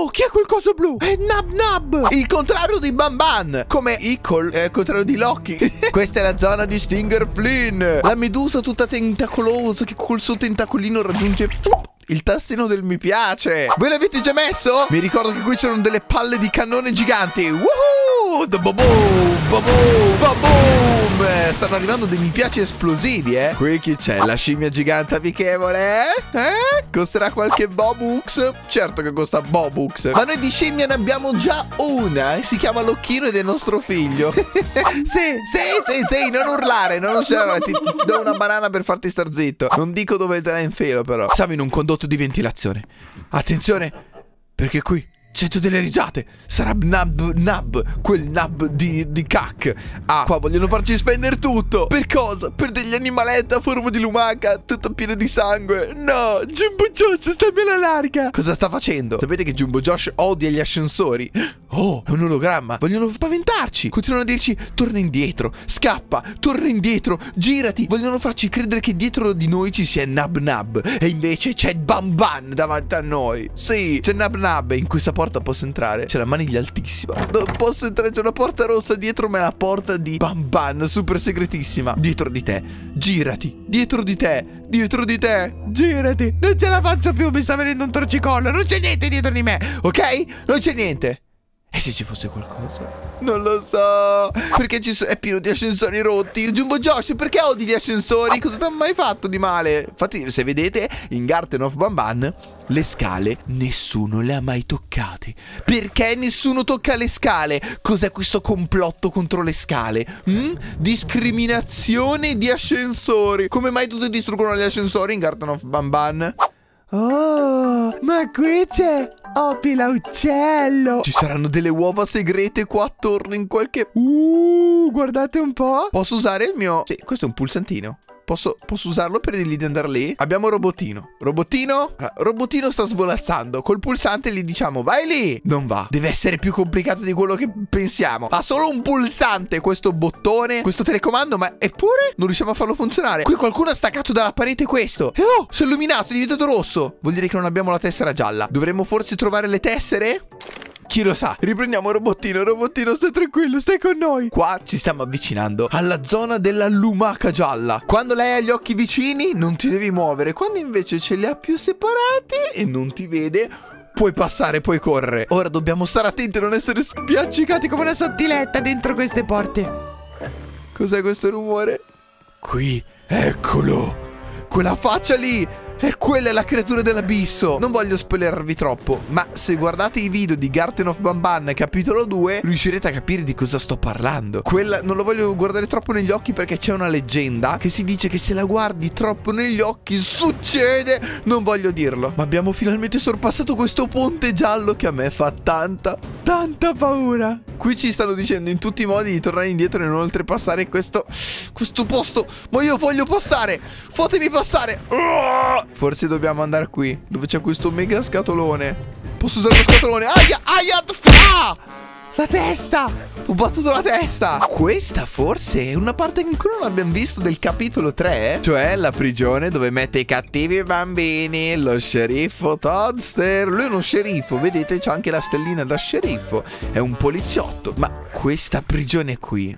Oh, chi è quel coso blu? È Nab Nab, il contrario di Bam Bam. Come Ickle è il contrario di Loki. Questa è la zona di Stinger Flynn, la medusa tutta tentacolosa che col suo tentacolino raggiunge il tastino del mi piace. Voi l'avete già messo? Mi ricordo che qui c'erano delle palle di cannone giganti. Woohoo! Ba-boom, ba-boom, ba-boom. Stanno arrivando dei mi piace esplosivi, eh. Qui chi c'è? La scimmia gigante amichevole? Costerà qualche Bobux? Certo che costa Bobux. Ma noi di scimmia ne abbiamo già una. Si chiama Locchino ed è nostro figlio. Sì, non urlare, non urlare. Ti do una banana per farti star zitto. Non dico dove te la infilo però. Siamo in un condotto di ventilazione. Attenzione, perché qui sento delle risate. Sarà Nab, quel Nab di cac. Ah, qua vogliono farci spendere tutto. Per cosa? Per degli animaletti a forma di lumaca, tutto pieno di sangue. No, Jumbo Josh, stammi alla larga. Cosa sta facendo? Sapete che Jumbo Josh odia gli ascensori? Oh, è un ologramma. Vogliono spaventarci. Continuano a dirci torna indietro, scappa, torna indietro, girati. Vogliono farci credere che dietro di noi ci sia Nab Nab, e invece c'è Bam Bam davanti a noi. Sì, c'è Nab Nab. In questa porta posso entrare. C'è la maniglia altissima. Non posso entrare, c'è una porta rossa dietro me, la porta di Bam Bam, super segretissima. Dietro di te, girati. Dietro di te, girati. Non ce la faccio più, mi sta venendo un torcicollo. Non c'è niente dietro di me, ok? Non c'è niente. E se ci fosse qualcosa? Non lo so. Perché è pieno di ascensori rotti. Jumbo Josh, perché odi gli ascensori? Cosa ti ha mai fatto di male? Infatti, se vedete, in Garten of Bam Bam le scale nessuno le ha mai toccate. Perché nessuno tocca le scale? Cos'è questo complotto contro le scale? Discriminazione di ascensori. Come mai tutti distruggono gli ascensori in Garten of Bam Bam? Oh, ma qui c'è Opila Uccello. Ci saranno delle uova segrete qua attorno in qualche... guardate un po'. Posso usare il mio... Sì, questo è un pulsantino. Posso usarlo per dirgli di andare lì? Abbiamo Robottino. Robottino? Robottino sta svolazzando. Col pulsante gli diciamo vai lì. Non va. Deve essere più complicato di quello che pensiamo. Ha solo un pulsante questo bottone, questo telecomando, ma eppure non riusciamo a farlo funzionare. Qui qualcuno ha staccato dalla parete questo. E oh, si è illuminato, è diventato rosso. Vuol dire che non abbiamo la tessera gialla. Dovremmo forse trovare le tessere? Chi lo sa? Riprendiamo Robottino. Robottino, stai tranquillo, stai con noi. Qua ci stiamo avvicinando alla zona della lumaca gialla. Quando lei ha gli occhi vicini non ti devi muovere. Quando invece ce li ha più separati e non ti vede, puoi passare, puoi correre. Ora dobbiamo stare attenti a non essere spiaccicati come una sottiletta dentro queste porte. Cos'è questo rumore? Qui, eccolo. Quella faccia lì. E quella è la creatura dell'abisso. Non voglio spoilerarvi troppo, ma se guardate i video di Garten of Bam Bam capitolo 2 riuscirete a capire di cosa sto parlando. Quella non lo voglio guardare troppo negli occhi perché c'è una leggenda che si dice che se la guardi troppo negli occhi succede. Non voglio dirlo, ma abbiamo finalmente sorpassato questo ponte giallo che a me fa tanta paura. Qui ci stanno dicendo in tutti i modi di tornare indietro e non oltrepassare questo posto. Ma io voglio passare. Fatemi passare. Forse dobbiamo andare qui, dove c'è questo mega scatolone. Posso usare lo scatolone? Aia, la testa! Ho battuto la testa. Questa forse è una parte che ancora non abbiamo visto del capitolo 3, cioè la prigione dove mette i cattivi bambini. Lo sceriffo Toadster. Lui è uno sceriffo, vedete, c'ha anche la stellina da sceriffo. È un poliziotto. Ma questa prigione qui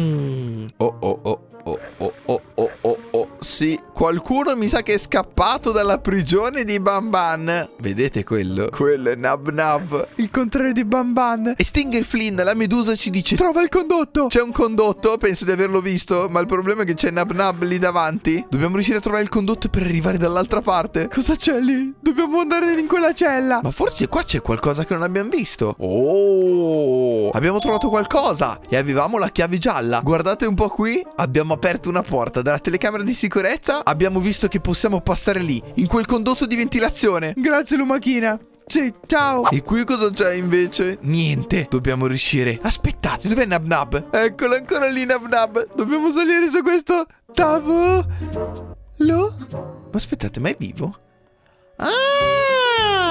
sì, qualcuno mi sa che è scappato dalla prigione di Bam Bam. Vedete quello? Quello è Nab Nab, il contrario di Bam Bam. E Stinger Flynn, la medusa, ci dice trova il condotto. C'è un condotto, penso di averlo visto, ma il problema è che c'è Nab Nab lì davanti. Dobbiamo riuscire a trovare il condotto per arrivare dall'altra parte. Cosa c'è lì? Dobbiamo andare in quella cella. Ma forse qua c'è qualcosa che non abbiamo visto. Oh, abbiamo trovato qualcosa e avevamo la chiave gialla. Guardate un po' qui, abbiamo aperto una porta dalla telecamera di sicurezza. Abbiamo visto che possiamo passare lì, in quel condotto di ventilazione. Grazie lumachina. Sì, ciao. E qui cosa c'è invece? Niente. Dobbiamo riuscire. Aspettate, dov'è Nab Nab? Eccolo ancora lì Nab Nab. Dobbiamo salire su questo tavolo. Ma aspettate, ma è vivo? Ah!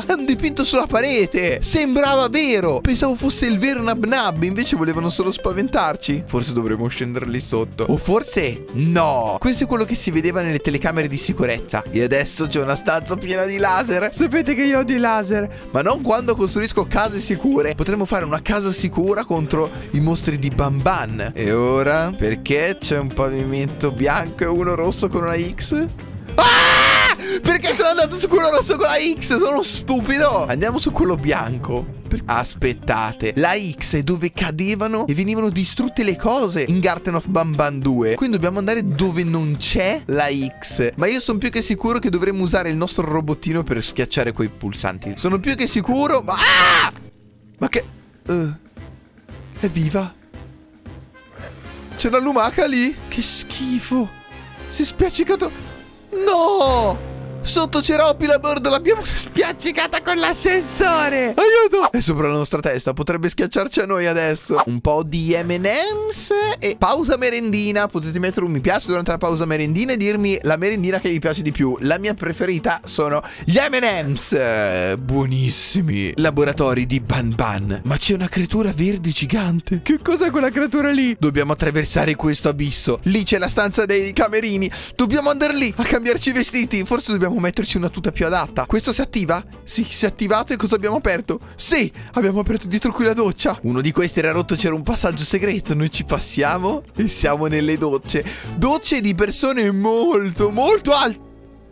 È un dipinto sulla parete. Sembrava vero. Pensavo fosse il vero Nab Nab. Invece volevano solo spaventarci. Forse dovremmo scendere lì sotto. O forse no. Questo è quello che si vedeva nelle telecamere di sicurezza. E adesso c'è una stanza piena di laser. Sapete che io odio i laser. Ma non quando costruisco case sicure. Potremmo fare una casa sicura contro i mostri di Banban. E ora? Perché c'è un pavimento bianco e uno rosso con una X? Ah! Perché sono andato su quello rosso con la X? Sono stupido. Andiamo su quello bianco. Aspettate, la X è dove cadevano e venivano distrutte le cose in Garten of Banban 2. Quindi dobbiamo andare dove non c'è la X. Ma io sono più che sicuro che dovremmo usare il nostro robottino per schiacciare quei pulsanti. Sono più che sicuro. Ma, ma che... è viva. C'è una lumaca lì. Che schifo. Si è spiaccicato. No! Sotto c'era Opi la Bird, l'abbiamo spiaccicata con l'ascensore. Aiuto! È sopra la nostra testa, potrebbe schiacciarci a noi adesso. Un po' di M&M's e pausa merendina. Potete mettere un mi piace durante la pausa merendina e dirmi la merendina che vi piace di più. La mia preferita sono gli M&M's. Buonissimi. Laboratori di Banban. Ma c'è una creatura verde gigante. Che cos'è quella creatura lì? Dobbiamo attraversare questo abisso. Lì c'è la stanza dei camerini. Dobbiamo andare lì a cambiarci i vestiti. Forse dobbiamo metterci una tuta più adatta. Questo si attiva? Sì, si è attivato. E cosa abbiamo aperto? Sì, abbiamo aperto dietro qui la doccia. Uno di questi era rotto, c'era un passaggio segreto. Noi ci passiamo e siamo nelle docce. Docce di persone molto, molto alte.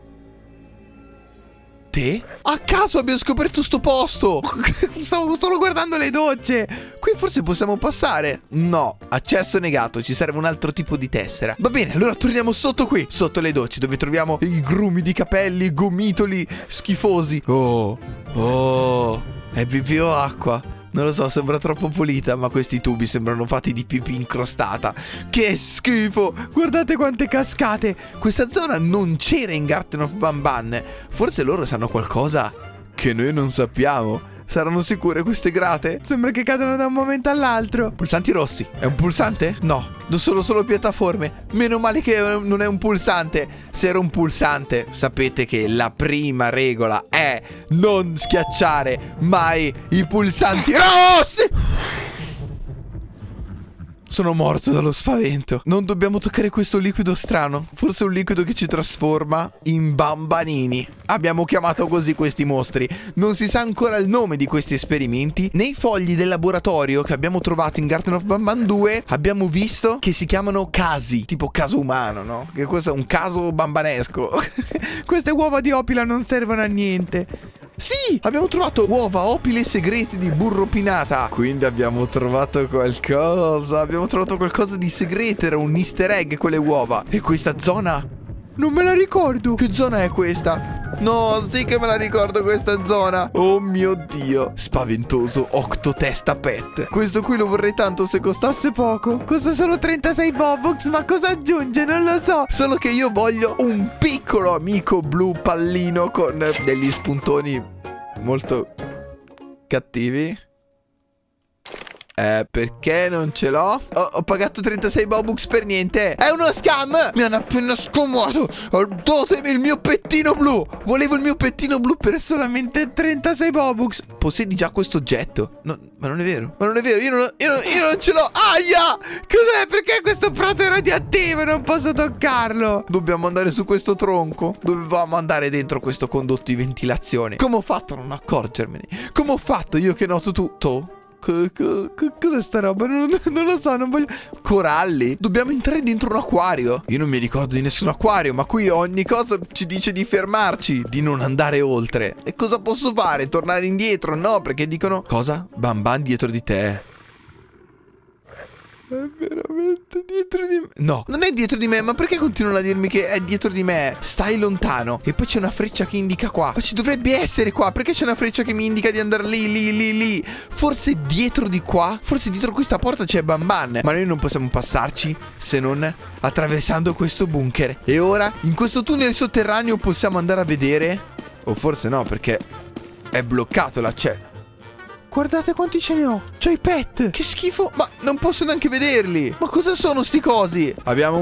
Te? A caso abbiamo scoperto sto posto. Stavo solo guardando le docce. Qui forse possiamo passare. No, accesso negato. Ci serve un altro tipo di tessera. Va bene, allora torniamo sotto qui. Sotto le docce dove troviamo i grumi di capelli, gomitoli schifosi. Oh, è pipì o acqua? Non lo so, sembra troppo pulita. Ma questi tubi sembrano fatti di pipì incrostata. Che schifo. Guardate quante cascate. Questa zona non c'era in Garten of Banban. Forse loro sanno qualcosa che noi non sappiamo. Saranno sicure queste grate? Sembra che cadano da un momento all'altro. Pulsanti rossi. È un pulsante? No, non sono solo piattaforme. Meno male che non è un pulsante. Se era un pulsante, sapete che la prima regola è non schiacciare mai i pulsanti rossi. Sono morto dallo spavento. Non dobbiamo toccare questo liquido strano. Forse è un liquido che ci trasforma in bambanini. Abbiamo chiamato così questi mostri. Non si sa ancora il nome di questi esperimenti. Nei fogli del laboratorio che abbiamo trovato in Garten of Banban 2 abbiamo visto che si chiamano casi. Tipo caso umano, no? Che questo è un caso bambanesco. Queste uova di Opila non servono a niente. Sì, abbiamo trovato uova opile segrete di burro pinata. Quindi abbiamo trovato qualcosa. Abbiamo trovato qualcosa di segreto. Era un easter egg quelle uova. E questa zona? Non me la ricordo. Che zona è questa? No, sì che me la ricordo questa zona. Oh mio Dio. Spaventoso Octotesta Pet. Questo qui lo vorrei tanto se costasse poco. Costa solo 36 Bobux. Ma cosa aggiunge? Non lo so. Solo che io voglio un piccolo amico blu pallino con degli spuntoni molto cattivi. Perché non ce l'ho? Ho pagato 36 Bobux per niente. È uno scam. Mi hanno appena scomodato. Datemi il mio pettino blu. Volevo il mio pettino blu per solamente 36 Bobux. Possiedi già questo oggetto? No, ma non è vero. Ma non è vero. Io non ce l'ho. Aia. Cos'è? Perché questo prato è radioattivo? Non posso toccarlo. Dobbiamo andare su questo tronco. Dovevamo andare dentro questo condotto di ventilazione. Come ho fatto a non accorgermene? Come ho fatto io che noto tutto? Cos'è sta roba? Non lo so, non voglio... Coralli? Dobbiamo entrare dentro un acquario. Io non mi ricordo di nessun acquario, ma qui ogni cosa ci dice di fermarci, di non andare oltre. E cosa posso fare? Tornare indietro? No, perché dicono... Cosa? Banban dietro di te. È veramente dietro di me? No, non è dietro di me. Ma perché continuano a dirmi che è dietro di me? Stai lontano. E poi c'è una freccia che indica qua. Ma ci dovrebbe essere qua. Perché c'è una freccia che mi indica di andare lì? Forse dietro di qua? Forse dietro questa porta c'è Banban. Ma noi non possiamo passarci se non attraversando questo bunker. E ora in questo tunnel sotterraneo possiamo andare a vedere. O forse no, perché è bloccato l'accesso. Guardate quanti ce ne ho. C'ho i pet. Che schifo. Ma non posso neanche vederli. Ma cosa sono sti cosi? Abbiamo un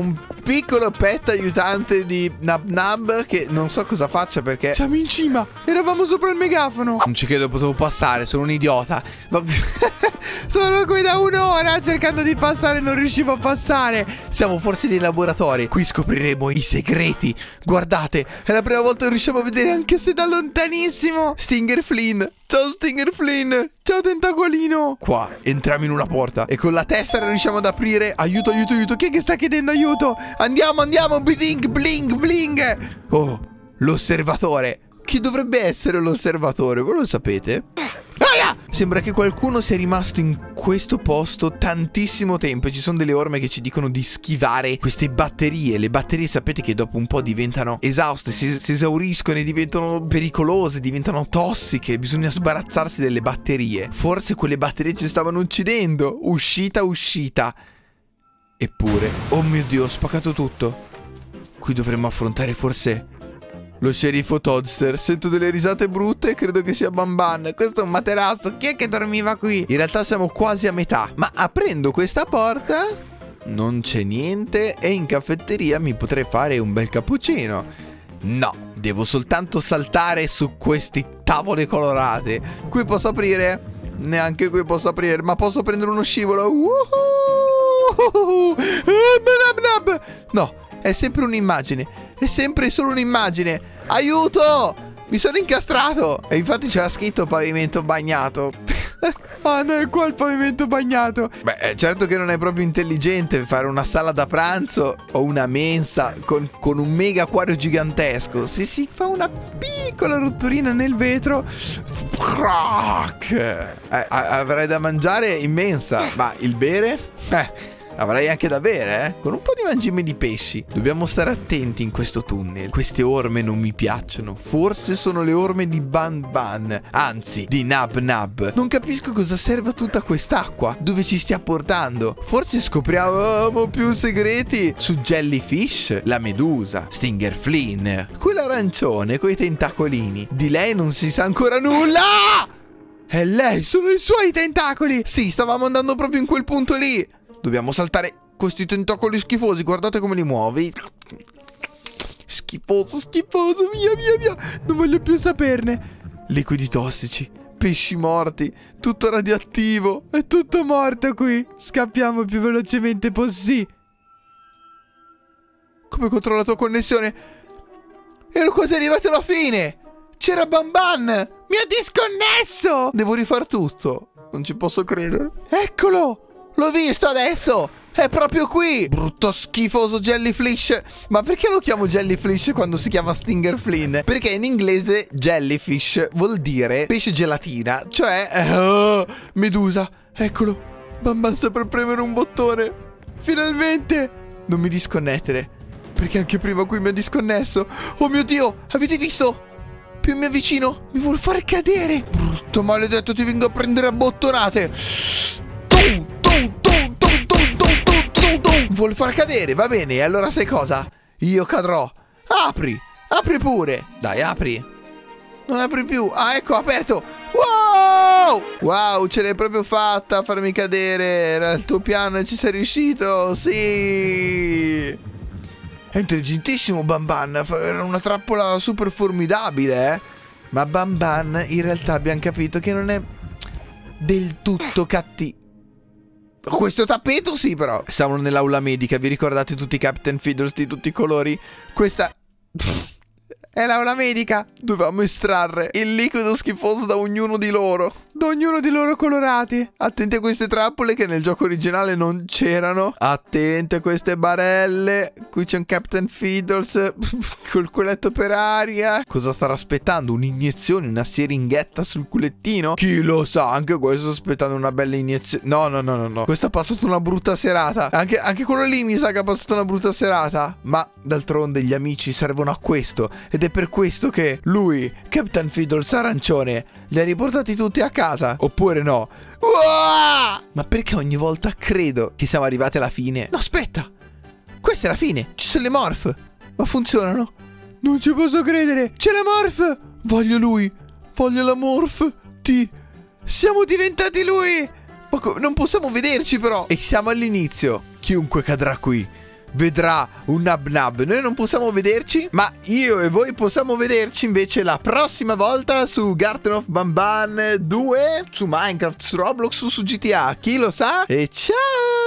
piccolo pet aiutante di Nab Nab che non so cosa faccia perché siamo in cima. Eravamo sopra il megafono. Non ci credo, potevo passare, sono un idiota. Sono qui da un'ora cercando di passare, non riuscivo a passare. Siamo forse nei laboratori. Qui scopriremo i segreti. Guardate, è la prima volta che riusciamo a vedere anche se da lontanissimo Stinger Flynn. Ciao Stinger Flynn. Ciao tentacolino. Qua entriamo in una porta e con la testa riusciamo ad aprire. Aiuto, aiuto, aiuto. Chi è che sta chiedendo aiuto? Andiamo, andiamo. Bling, bling, bling. Oh, l'osservatore. Chi dovrebbe essere l'osservatore? Voi lo sapete? Sembra che qualcuno sia rimasto in questo posto tantissimo tempo e ci sono delle orme che ci dicono di schivare queste batterie. Le batterie sapete che dopo un po' diventano esauste, si esauriscono e diventano pericolose, diventano tossiche. Bisogna sbarazzarsi delle batterie. Forse quelle batterie ci stavano uccidendo. Uscita, uscita. Eppure, oh mio Dio, ho spaccato tutto. Qui dovremmo affrontare forse lo sceriffo Toadster. Sento delle risate brutte e credo che sia Banban. Questo è un materasso. Chi è che dormiva qui? In realtà siamo quasi a metà. Ma aprendo questa porta non c'è niente e in caffetteria mi potrei fare un bel cappuccino. No, devo soltanto saltare su queste tavole colorate. Qui posso aprire? Neanche qui posso aprire. Ma posso prendere uno scivolo? No, è sempre un'immagine. È sempre solo un'immagine. Aiuto! Mi sono incastrato. E infatti c'era scritto pavimento bagnato. Ah no, è qua il pavimento bagnato. Beh, certo che non è proprio intelligente fare una sala da pranzo o una mensa con un mega acquario gigantesco. Se si fa una piccola rotturina nel vetro, avrei da mangiare in mensa. Ma il bere? Avrei anche da bere, con un po' di mangime di pesci. Dobbiamo stare attenti in questo tunnel. Queste orme non mi piacciono. Forse sono le orme di Banban, anzi, di Nab Nab. Non capisco cosa serva tutta quest'acqua. Dove ci stia portando? Forse scopriamo più segreti su Jellyfish, la medusa, Stinger Flynn, quell'arancione coi tentacolini. Di lei non si sa ancora nulla! È lei, sono i suoi tentacoli! Sì, stavamo andando proprio in quel punto lì. Dobbiamo saltare questi tentacoli schifosi. Guardate come li muovi. Schifoso, schifoso. Via, via, via. Non voglio più saperne. Liquidi tossici, pesci morti, tutto radioattivo. È tutto morto qui. Scappiamo il più velocemente possibile. Come controlla la tua connessione? Ero quasi arrivato alla fine. C'era Banban. Mi ha disconnesso. Devo rifar tutto. Non ci posso credere. Eccolo. L'ho visto adesso! È proprio qui! Brutto schifoso Jellyfish! Ma perché lo chiamo Jellyfish quando si chiama Stinger Flynn? Perché in inglese Jellyfish vuol dire pesce gelatina, cioè medusa. Eccolo! Banban sta per premere un bottone! Finalmente! Non mi disconnettere, perché anche prima qui mi ha disconnesso. Oh mio Dio! Avete visto? Più mi avvicino, mi vuol far cadere! Brutto maledetto, ti vengo a prendere a bottonate! Vuol far cadere, va bene. Allora sai cosa? Io cadrò. Apri, apri pure. Dai, apri. Non apri più. Ah, ecco, aperto. Wow! Wow, ce l'hai proprio fatta a farmi cadere. Era il tuo piano e ci sei riuscito. Sì. È intelligentissimo Banban. Era una trappola super formidabile, Ma Banban in realtà abbiamo capito che non è del tutto cattivo. Questo tappeto sì, però. Siamo nell'aula medica, vi ricordate tutti i Captain Feeders di tutti i colori? Questa è l'aula medica. Dovevamo estrarre il liquido schifoso da ognuno di loro. Da ognuno di loro colorati. Attenti a queste trappole che nel gioco originale non c'erano. Attenti a queste barelle. Qui c'è un Captain Feeders col culetto per aria. Cosa starà aspettando? Un'iniezione, una siringhetta sul culettino? Chi lo sa? Anche questo sta aspettando una bella iniezione. No, no, no, no, no. Questo ha passato una brutta serata. Anche quello lì mi sa che ha passato una brutta serata. Ma d'altronde gli amici servono a questo. Ed è per questo che lui, Captain Feeders arancione, li ha riportati tutti a casa. Oppure no? Uah! Ma perché ogni volta credo che siamo arrivati alla fine? No, aspetta. Questa è la fine. Ci sono le morph. Ma funzionano? Non ci posso credere. C'è la morph. Voglio lui. Voglio la morph. Siamo diventati lui. Ma non possiamo vederci però. E siamo all'inizio. Chiunque cadrà qui vedrà un Nab Nab. Noi non possiamo vederci, ma io e voi possiamo vederci invece la prossima volta su Garten of Banban 2, su Minecraft, su Roblox o su GTA. Chi lo sa? E ciao!